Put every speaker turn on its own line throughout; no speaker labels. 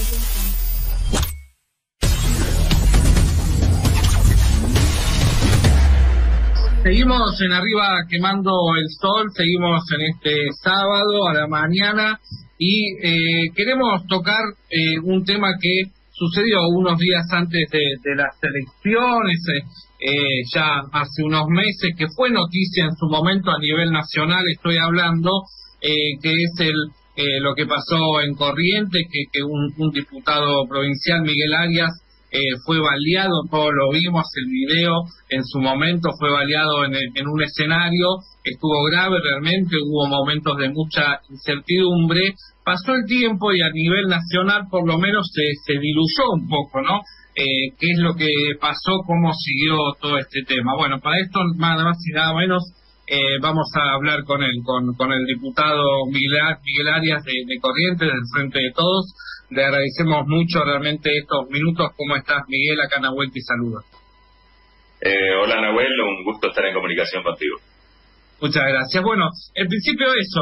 Seguimos en Arriba Quemando el Sol, seguimos en este sábado a la mañana y queremos tocar un tema que sucedió unos días antes de las elecciones, ya hace unos meses, que fue noticia en su momento a nivel nacional, estoy hablando, que es lo que pasó en Corrientes, que un diputado provincial, Miguel Arias, fue baleado, todos lo vimos, el video en su momento fue baleado en un escenario, estuvo grave realmente, hubo momentos de mucha incertidumbre, pasó el tiempo y a nivel nacional por lo menos se diluyó un poco, ¿no? ¿Qué es lo que pasó, cómo siguió todo este tema? Bueno, para esto nada más y nada menos vamos a hablar con él, con el diputado Miguel Arias de Corrientes, del Frente de Todos. Le agradecemos mucho realmente estos minutos. ¿Cómo estás, Miguel? Acá Nahuel te saluda.
Hola, Nahuel, un gusto estar en comunicación contigo.
Muchas gracias. Bueno, en principio eso,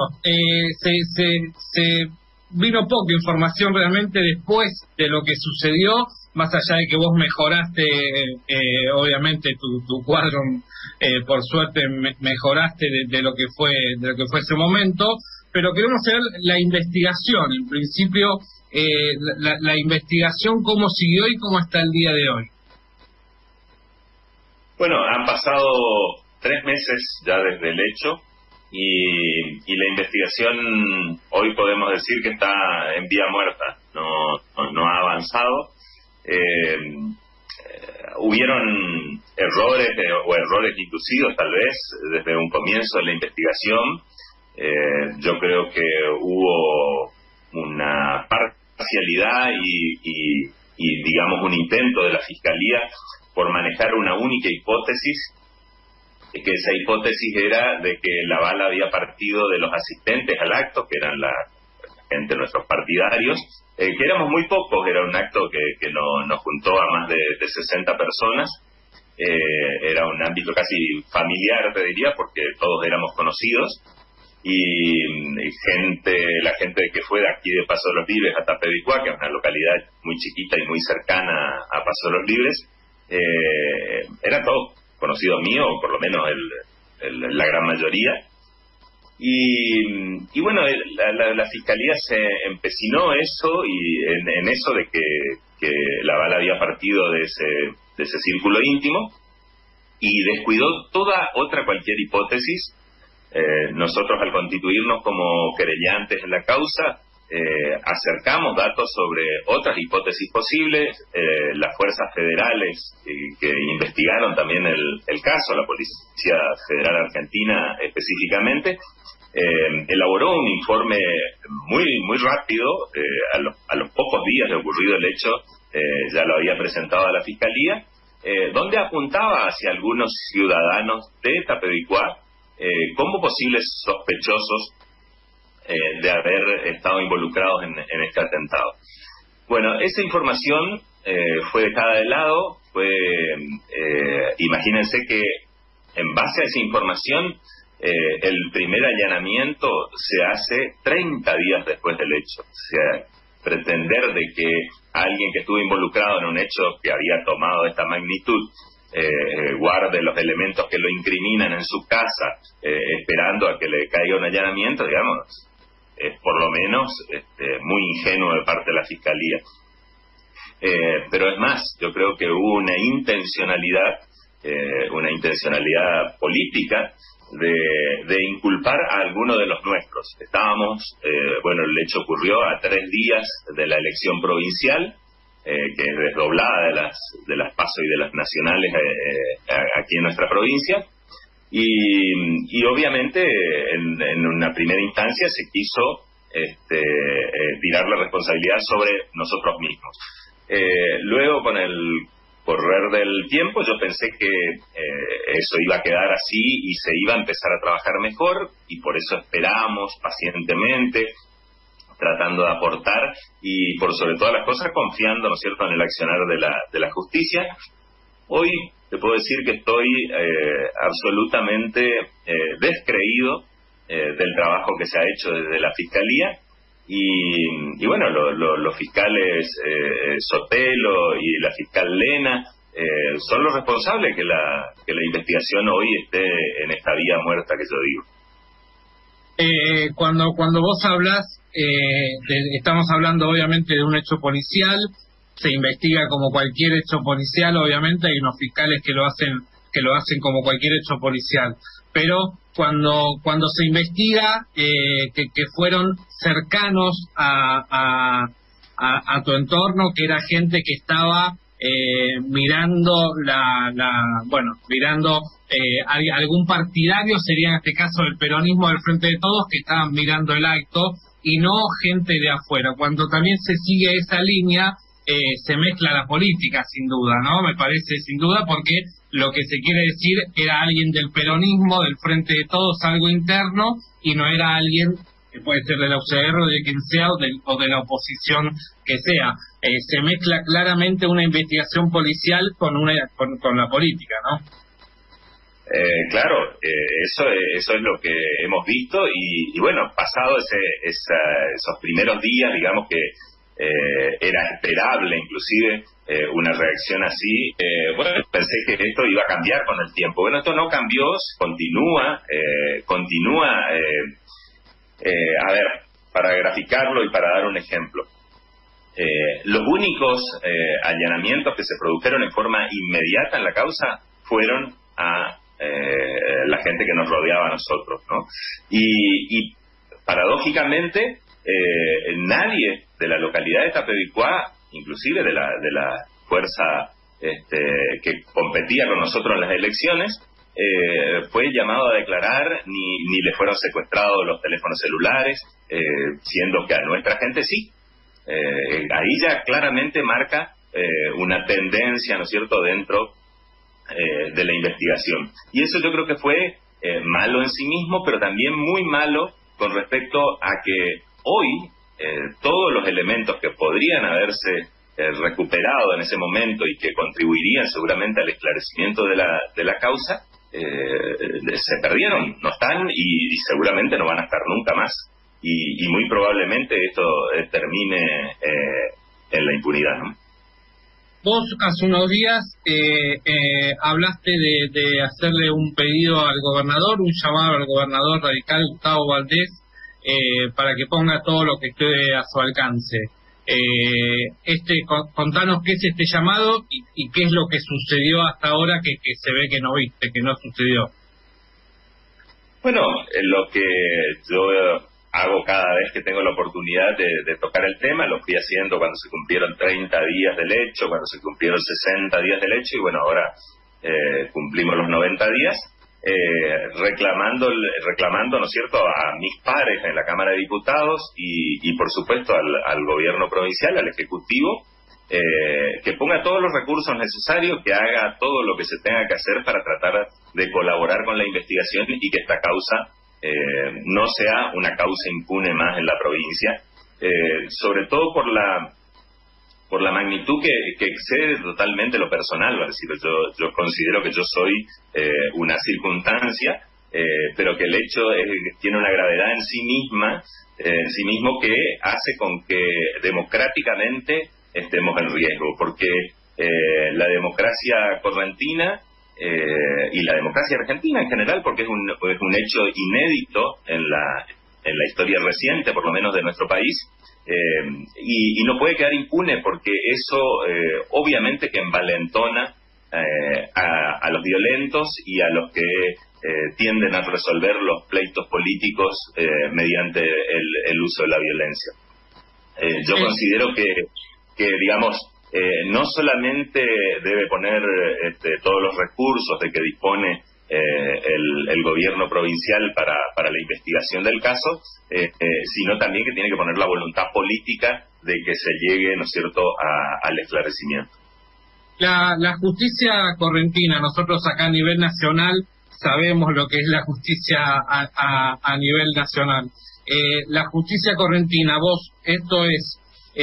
se vino poca información realmente después de lo que sucedió, más allá de que vos mejoraste, obviamente, tu cuadro, por suerte mejoraste de lo que fue ese momento, pero queremos saber la investigación, en principio, la investigación, cómo siguió y cómo está el día de hoy.
Bueno, han pasado 3 meses ya desde el hecho y la investigación hoy podemos decir que está en vía muerta, no ha avanzado. Hubieron errores o errores inducidos tal vez desde un comienzo de la investigación. Yo creo que hubo una parcialidad y digamos un intento de la Fiscalía por manejar una única hipótesis, que esa hipótesis era de que la bala había partido de los asistentes al acto, que eran la gente, nuestros partidarios, que éramos muy pocos, era un acto que nos juntó a más de 60 personas, era un ámbito casi familiar, te diría, porque todos éramos conocidos, y la gente que fue de aquí de Paso de los Libres a Tapebicuá, que es una localidad muy chiquita y muy cercana a Paso de los Libres, eran todos conocidos míos, o por lo menos la gran mayoría. Y bueno, la Fiscalía se empecinó en eso de que la bala había partido de ese círculo íntimo y descuidó cualquier hipótesis. Nosotros, al constituirnos como querellantes en la causa, acercamos datos sobre otras hipótesis posibles. Las fuerzas federales que investigaron también el caso, la Policía Federal Argentina específicamente, elaboró un informe muy rápido, a los pocos días de ocurrido el hecho, ya lo había presentado a la Fiscalía, donde apuntaba hacia algunos ciudadanos de Tapebicuá como posibles sospechosos de haber estado involucrados en este atentado. Bueno, esa información fue dejada de lado, imagínense que en base a esa información el primer allanamiento se hace 30 días después del hecho. O sea, pretender de que alguien que estuvo involucrado en un hecho que había tomado esta magnitud guarde los elementos que lo incriminan en su casa, esperando a que le caiga un allanamiento, digamos, es por lo menos muy ingenuo de parte de la Fiscalía. Pero es más, yo creo que hubo una intencionalidad política de inculpar a alguno de los nuestros. El hecho ocurrió a 3 días de la elección provincial, que es desdoblada de las PASO y de las nacionales aquí en nuestra provincia, y obviamente en una primera instancia se quiso tirar la responsabilidad sobre nosotros mismos. Luego, con el correr del tiempo, yo pensé que eso iba a quedar así y se iba a empezar a trabajar mejor, y por eso esperamos pacientemente, tratando de aportar y, por sobre todas las cosas, confiando, ¿no es cierto?, en el accionar de la justicia. Hoy te puedo decir que estoy absolutamente descreído del trabajo que se ha hecho desde la Fiscalía, y bueno, los fiscales Sotelo y la fiscal Lena son los responsables que la investigación hoy esté en esta vía muerta que yo digo.
Cuando vos hablas, estamos hablando obviamente de un hecho policial, se investiga como cualquier hecho policial, obviamente hay unos fiscales que lo hacen como cualquier hecho policial, pero cuando se investiga que fueron cercanos a tu entorno, que era gente que estaba mirando mirando algún partidario, sería en este caso el peronismo del Frente de Todos, que estaban mirando el acto, y no gente de afuera. Cuando también se sigue esa línea, se mezcla la política, sin duda, ¿no? Me parece, sin duda, porque lo que se quiere decir era alguien del peronismo, del Frente de Todos, algo interno, y no era alguien que puede ser de la UCR o de quien sea, o de la oposición que sea. Se mezcla claramente una investigación policial con la política, ¿no?
Claro, eso es lo que hemos visto y bueno, pasado esos primeros días, digamos que era esperable inclusive una reacción así. Bueno, pensé que esto iba a cambiar con el tiempo. Bueno, esto no cambió, continúa. A ver, para graficarlo y para dar un ejemplo, los únicos allanamientos que se produjeron en forma inmediata en la causa fueron a la gente que nos rodeaba a nosotros, ¿no? Y paradójicamente nadie de la localidad de Tapebicuá, inclusive de la fuerza que competía con nosotros en las elecciones, fue llamado a declarar, ni le fueron secuestrados los teléfonos celulares, siendo que a nuestra gente sí. Ahí ya claramente marca una tendencia, ¿no es cierto?, dentro de la investigación. Y eso yo creo que fue malo en sí mismo, pero también muy malo con respecto a que hoy todos los elementos que podrían haberse recuperado en ese momento y que contribuirían seguramente al esclarecimiento de la causa, se perdieron, no están y seguramente no van a estar nunca más. Y muy probablemente esto termine en la impunidad, ¿no?
Vos hace unos días hablaste de hacerle un pedido al gobernador, un llamado al gobernador radical Gustavo Valdés para que ponga todo lo que esté a su alcance. Contanos qué es este llamado y qué es lo que sucedió hasta ahora que se ve que no viste, que no sucedió.
Bueno, lo que yo hago cada vez que tengo la oportunidad de tocar el tema, lo fui haciendo cuando se cumplieron 30 días del hecho, cuando se cumplieron 60 días del hecho, y bueno, ahora cumplimos los 90 días, reclamando, ¿no es cierto?, a mis pares en la Cámara de Diputados y por supuesto al gobierno provincial, al Ejecutivo, que ponga todos los recursos necesarios, que haga todo lo que se tenga que hacer para tratar de colaborar con la investigación y que esta causa no sea una causa impune más en la provincia, sobre todo por la magnitud que excede totalmente lo personal. Es decir, yo considero que yo soy una circunstancia, pero que el hecho tiene una gravedad en sí mismo que hace con que democráticamente estemos en riesgo, porque la democracia correntina y la democracia argentina en general, porque es un hecho inédito en la historia reciente, por lo menos de nuestro país, y no puede quedar impune, porque eso obviamente que envalentona a los violentos y a los que tienden a resolver los pleitos políticos mediante el uso de la violencia. Yo considero que digamos, no solamente debe poner todos los recursos de que dispone el gobierno provincial para la investigación del caso, sino también que tiene que poner la voluntad política de que se llegue, ¿no es cierto?, al esclarecimiento.
La justicia correntina, nosotros acá a nivel nacional sabemos lo que es la justicia a nivel nacional. La justicia correntina, vos, esto es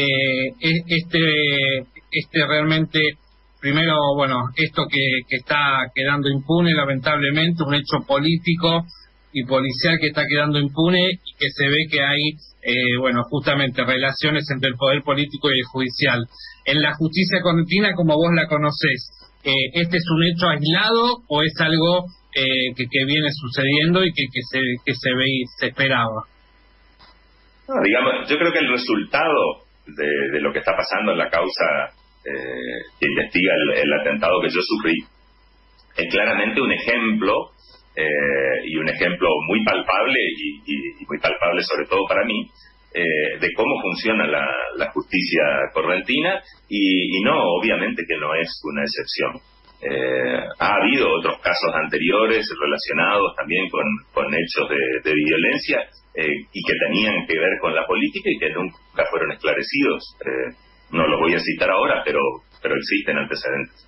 realmente, primero, bueno, esto que está quedando impune, lamentablemente, un hecho político, y policial que está quedando impune y que se ve que hay, justamente relaciones entre el poder político y el judicial. En la justicia correntina, como vos la conocés, ¿este es un hecho aislado o es algo que viene sucediendo y que se ve y se esperaba?
No, digamos, yo creo que el resultado de lo que está pasando en la causa que investiga el atentado que yo sufrí es claramente un ejemplo, y un ejemplo muy palpable y muy palpable sobre todo para mí, de cómo funciona la justicia correntina, y no, obviamente que no es una excepción. Ha habido otros casos anteriores relacionados también con hechos de violencia y que tenían que ver con la política y que nunca fueron esclarecidos. No los voy a citar ahora, pero existen antecedentes.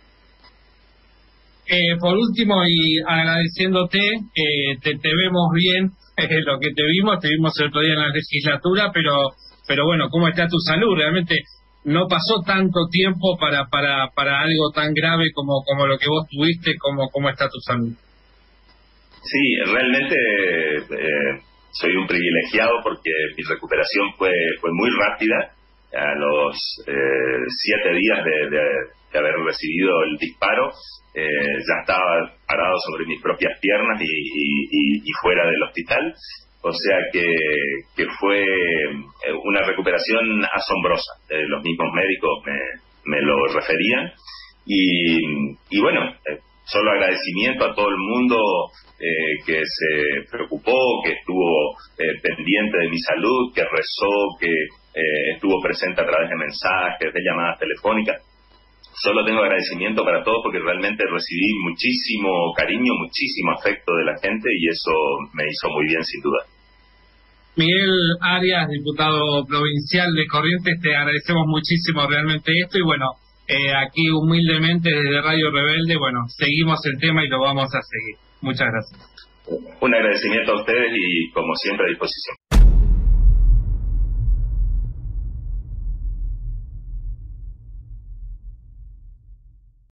Por último, y agradeciéndote, te vemos bien, lo que te vimos el otro día en la legislatura, pero bueno, ¿cómo está tu salud? Realmente no pasó tanto tiempo para algo tan grave como lo que vos tuviste. ¿Cómo está tu salud?
Sí, realmente soy un privilegiado porque mi recuperación fue muy rápida. A los 7 días de haber recibido el disparo, ya estaba parado sobre mis propias piernas y fuera del hospital. O sea que fue una recuperación asombrosa. Los mismos médicos me lo referían. Y bueno, solo agradecimiento a todo el mundo que se preocupó, que estuvo pendiente de mi salud, que rezó, que estuvo presente a través de mensajes, de llamadas telefónicas. Solo tengo agradecimiento para todos porque realmente recibí muchísimo cariño, muchísimo afecto de la gente y eso me hizo muy bien sin duda.
Miguel Arias, diputado provincial de Corrientes, te agradecemos muchísimo realmente esto y bueno, aquí humildemente desde Radio Rebelde, seguimos el tema y lo vamos a seguir. Muchas gracias.
Un agradecimiento a ustedes y como siempre a disposición.